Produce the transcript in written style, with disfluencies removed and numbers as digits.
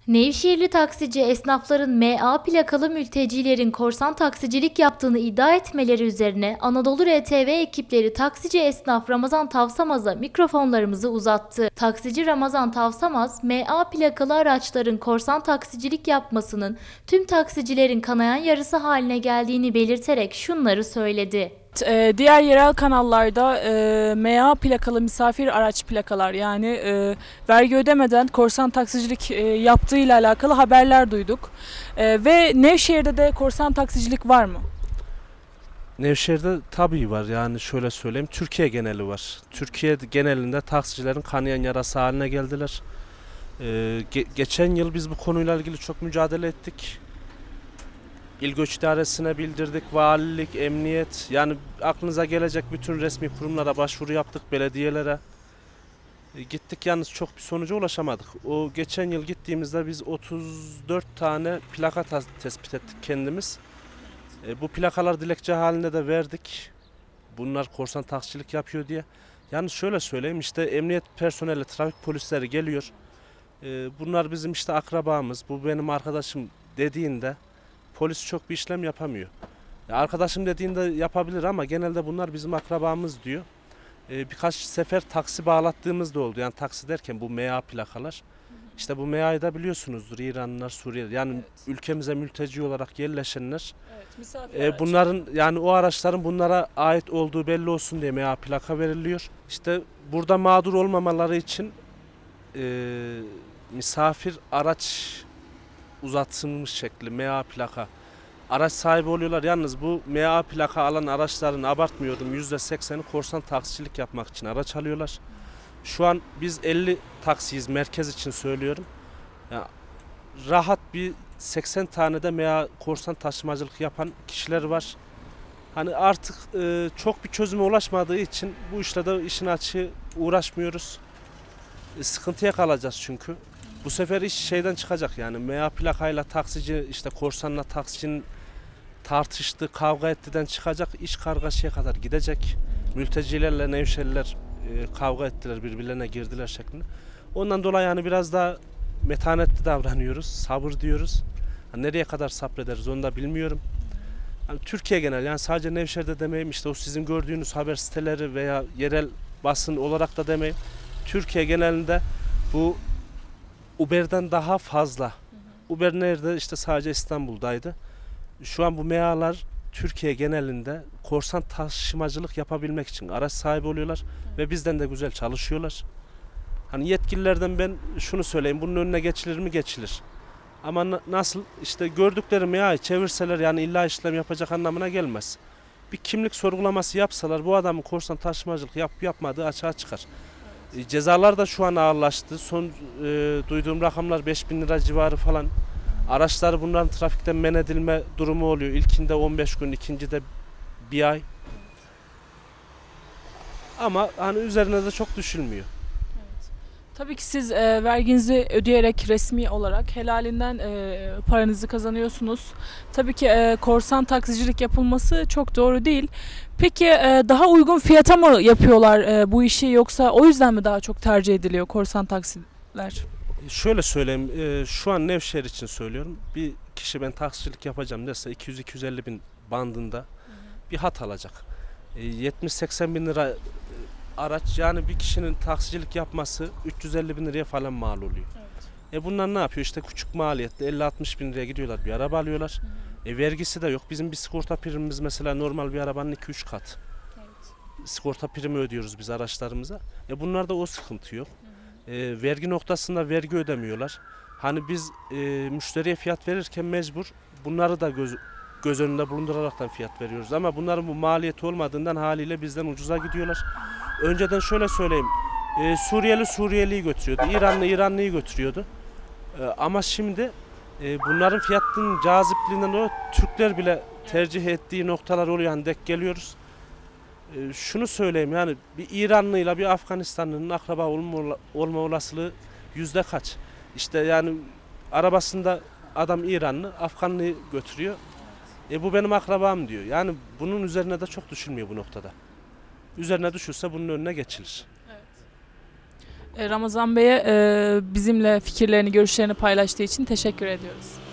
Nevşehirli taksici esnafların MA plakalı mültecilerin korsan taksicilik yaptığını iddia etmeleri üzerine Anadolu RTV ekipleri taksici esnaf Ramazan Tavsamaz'a mikrofonlarımızı uzattı. Taksici Ramazan Tavsamaz, MA plakalı araçların korsan taksicilik yapmasının tüm taksicilerin kanayan yarası haline geldiğini belirterek şunları söyledi. Diğer yerel kanallarda MA plakalı misafir araç plakalar yani vergi ödemeden korsan taksicilik yaptığıyla alakalı haberler duyduk. Ve Nevşehir'de de korsan taksicilik var mı? Nevşehir'de tabii var, yani şöyle söyleyeyim, Türkiye geneli var. Türkiye genelinde taksicilerin kanayan yarası haline geldiler. Geçen yıl biz bu konuyla ilgili çok mücadele ettik. İl Göç İdaresi'ne bildirdik, valilik, emniyet, yani aklınıza gelecek bütün resmi kurumlara başvuru yaptık, belediyelere. Gittik, yalnız çok bir sonuca ulaşamadık. O geçen yıl gittiğimizde biz 34 tane plaka tespit ettik kendimiz. Bu plakalar dilekçe halinde de verdik. Bunlar korsan taksicilik yapıyor diye. Yalnız şöyle söyleyeyim, işte emniyet personeli, trafik polisleri geliyor. Bunlar bizim işte akrabamız, bu benim arkadaşım dediğinde polis çok bir işlem yapamıyor. Arkadaşım dediğinde yapabilir ama genelde bunlar bizim akrabamız diyor. Birkaç sefer taksi bağlattığımız da oldu. Yani taksi derken bu MA plakalar. İşte bu MA'yı da biliyorsunuzdur, İranlılar, Suriyeliler. Yani evet, ülkemize mülteci olarak yerleşenler. Evet, bunların yani o araçların bunlara ait olduğu belli olsun diye MA plaka veriliyor. İşte burada mağdur olmamaları için misafir araç uzatılmış şekli MA plaka araç sahibi oluyorlar. Yalnız bu MA plaka alan araçların, abartmıyordum, %80'i korsan taksicilik yapmak için araç alıyorlar. Şu an biz 50 taksiyiz, merkez için söylüyorum. Yani rahat bir 80 tane de MA korsan taşımacılık yapan kişiler var. Hani artık çok bir çözüme ulaşmadığı için bu işle de işin açığı uğraşmıyoruz. Sıkıntıya kalacağız çünkü. Bu sefer iş şeyden çıkacak, yani MA plakayla taksici, işte korsanla taksicinin tartıştı, kavga ettiğinden çıkacak, iş kargaşaya kadar gidecek. Mültecilerle Nevşehirliler kavga ettiler, birbirlerine girdiler şeklinde. Ondan dolayı yani biraz daha metanetli davranıyoruz, sabır diyoruz. Yani nereye kadar sabrederiz onu da bilmiyorum. Yani Türkiye genel, yani sadece Nevşehir'de demeyeyim, işte o sizin gördüğünüz haber siteleri veya yerel basın olarak da demeyeyim. Türkiye genelinde bu Uber'den daha fazla. Uber nerede? İşte sadece İstanbul'daydı. Şu an bu MA'lar Türkiye genelinde korsan taşımacılık yapabilmek için araç sahibi oluyorlar ve bizden de güzel çalışıyorlar. Hani yetkililerden ben şunu söyleyeyim, bunun önüne geçilir mi? Geçilir. Ama nasıl işte gördükleri MA'yı çevirseler, yani illa işlem yapacak anlamına gelmez. Bir kimlik sorgulaması yapsalar bu adamın korsan taşımacılık yapmadığı açığa çıkar. Cezalar da şu an ağırlaştı. Son duyduğum rakamlar 5.000 lira civarı falan. Araçlar bunların trafikten men edilme durumu oluyor. İlkinde 15 gün, ikincide bir ay. Ama hani üzerine de çok düşülmüyor. Evet. Tabii ki siz verginizi ödeyerek resmi olarak helalinden paranızı kazanıyorsunuz. Tabii ki korsan taksicilik yapılması çok doğru değil. Peki daha uygun fiyata mı yapıyorlar bu işi, yoksa o yüzden mi daha çok tercih ediliyor korsan taksiler? Şöyle söyleyeyim, şu an Nevşehir için söylüyorum. Bir kişi ben taksicilik yapacağım derse 200-250 bin bandında bir hat alacak. 70-80 bin lira araç, yani bir kişinin taksicilik yapması 350 bin liraya falan mal oluyor. Evet. Bunlar ne yapıyor? İşte küçük maliyetli 50-60 bin liraya gidiyorlar, bir araba alıyorlar. Vergisi de yok. Bizim bir sigorta primimiz mesela normal bir arabanın 2-3 kat. Evet. Sigorta primi ödüyoruz biz araçlarımıza. Bunlarda o sıkıntı yok. Vergi noktasında vergi ödemiyorlar. Hani biz müşteriye fiyat verirken mecbur bunları da göz önünde bulunduraraktan fiyat veriyoruz. Ama bunların bu maliyeti olmadığından haliyle bizden ucuza gidiyorlar. Önceden şöyle söyleyeyim, Suriyeli Suriyeli'yi götürüyordu, İranlı İranlı'yı götürüyordu. Ama şimdi bunların fiyatının cazipliğinden dolayı Türkler bile tercih ettiği noktalar oluyor. Hani denk geliyoruz. Şunu söyleyeyim, yani bir İranlıyla bir Afganistanlı'nın akraba olma olasılığı yüzde kaç? İşte yani arabasında adam İranlı, Afganlıyı götürüyor. Bu benim akrabam diyor. Yani bunun üzerine de çok düşünmüyor bu noktada. Üzerine düşürse bunun önüne geçilir. Ramazan Bey'e bizimle fikirlerini, görüşlerini paylaştığı için teşekkür ediyoruz.